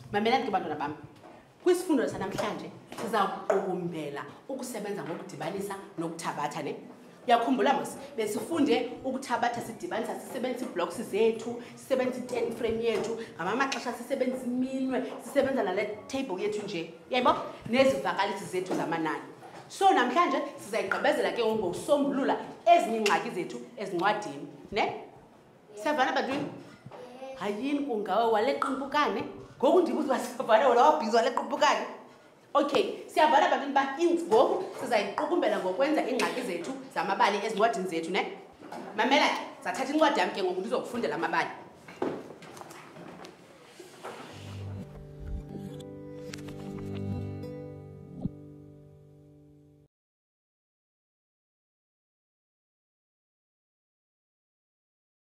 Mamelani ke bantwana bam. Kwisifundo sanamhlanje sizawuqukumbela ukusebenza ngokudibanisa nokuthabatha ne. Uyakhumbula mos besifunde ukuthabatha sidibanisa sisebenzisa iblocks zethu, sisebenzisa i-10 frame yethu, ngamamaxesha sisebenzisa iminwe, sisebenza nale table yethu nje. Yayibo nezivakalisi zethu zamanani. So namhlanje sizayigqibezela ke ngokusombulula ezinye ingxaki zethu ezincwadini, ne? Siyavana bantwini? Hayini kungawe waleqa impukane? Ngoku ndibuza uba siyavana wena wabhizwa waleqa impukane? Okay, siyavana bantwini ba ngoku sizayiqukumbela ngokwenza ingxaki zethu zamabali ezincwadini zethu, ne? Mamela ke, sathatha incwadi yam ke ngoku ndizokufundela amabali.